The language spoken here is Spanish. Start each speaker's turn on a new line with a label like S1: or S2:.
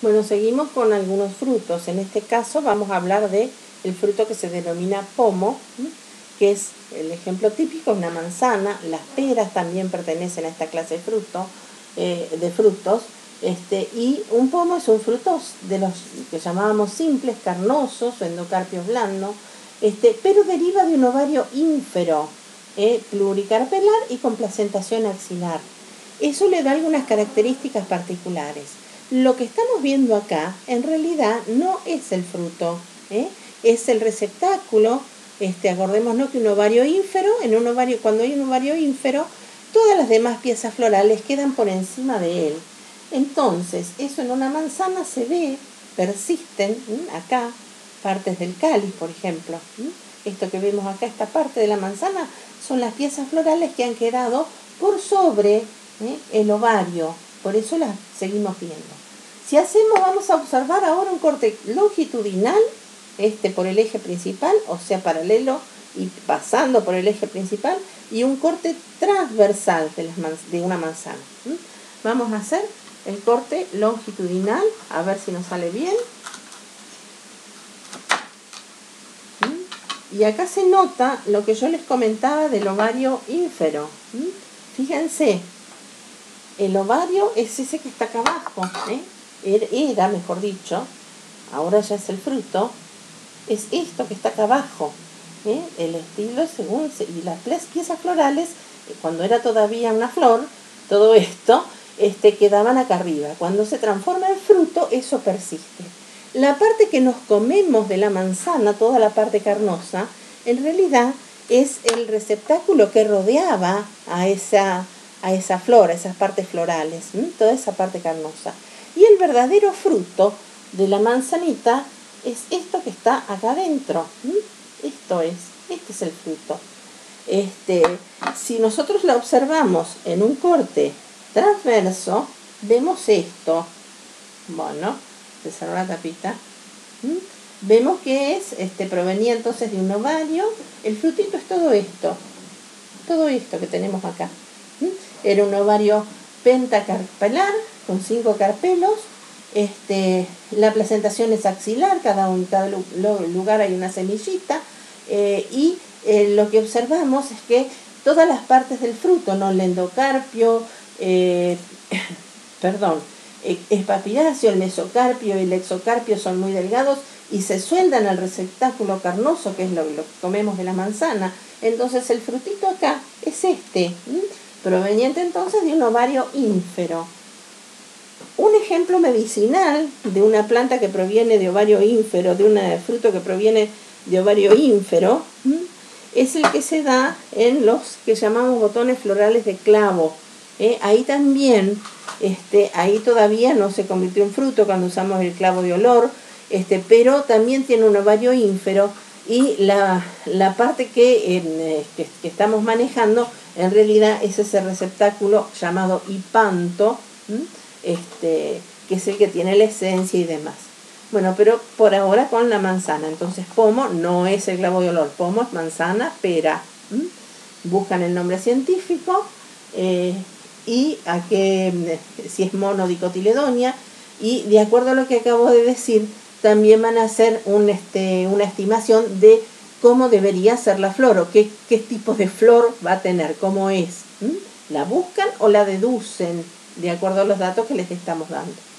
S1: Bueno, seguimos con algunos frutos. En este caso vamos a hablar de el fruto que se denomina pomo, que es el ejemplo típico, una manzana. Las peras también pertenecen a esta clase de frutos. Y un pomo es un fruto de los que llamábamos simples, carnosos o endocarpios blandos, pero deriva de un ovario ínfero, pluricarpelar y con placentación axilar. Eso le da algunas características particulares. Lo que estamos viendo acá en realidad no es el fruto, es el receptáculo. Acordémonos que un ovario ínfero, cuando hay un ovario ínfero, todas las demás piezas florales quedan por encima de él. Entonces, eso en una manzana se ve, persisten acá, partes del cáliz, por ejemplo. Esto que vemos acá, esta parte de la manzana, son las piezas florales que han quedado por sobre el ovario. Por eso las seguimos viendo. Si vamos a observar ahora un corte longitudinal, por el eje principal, o sea, paralelo y pasando por el eje principal, y un corte transversal de una manzana. Vamos a hacer el corte longitudinal, a ver si nos sale bien. Y acá se nota lo que yo les comentaba del ovario ínfero. Fíjense, el ovario es ese que está acá abajo, era, mejor dicho, ahora ya es el fruto, es esto que está acá abajo, el estilo y las piezas florales, cuando era todavía una flor, todo esto, quedaban acá arriba. Cuando se transforma en fruto, eso persiste. La parte que nos comemos de la manzana, toda la parte carnosa, en realidad es el receptáculo que rodeaba a esa flor, a esas partes florales, toda esa parte carnosa. Y el verdadero fruto de la manzanita es esto que está acá adentro. Este es el fruto. Si nosotros la observamos en un corte transverso, vemos esto. Bueno, se cerró la tapita. Vemos que provenía entonces de un ovario. El frutito es todo esto que tenemos acá. Era un ovario pentacarpelar con 5 carpelos. La placentación es axilar, cada lugar hay una semillita, y lo que observamos es que todas las partes del fruto, el endocarpio, espapiráceo, el mesocarpio y el exocarpio son muy delgados y se sueldan al receptáculo carnoso, que es lo que comemos de la manzana. Entonces el frutito acá es proveniente entonces de un ovario ínfero. Un ejemplo medicinal de una planta que proviene de ovario ínfero, de un fruto que proviene de ovario ínfero, es el que se da en los que llamamos botones florales de clavo. Ahí también, ahí todavía no se convirtió en fruto cuando usamos el clavo de olor, pero también tiene un ovario ínfero, y la parte que estamos manejando en realidad es ese receptáculo llamado hipanto, que es el que tiene la esencia y demás. Bueno, pero por ahora con la manzana. Entonces pomo no es el clavo de olor, pomo es manzana, pera. Buscan el nombre científico y si es monodicotiledonia, y de acuerdo a lo que acabo de decir, también van a hacer una estimación de cómo debería ser la flor, o qué tipos de flor va a tener, cómo es. ¿La buscan o la deducen de acuerdo a los datos que les estamos dando?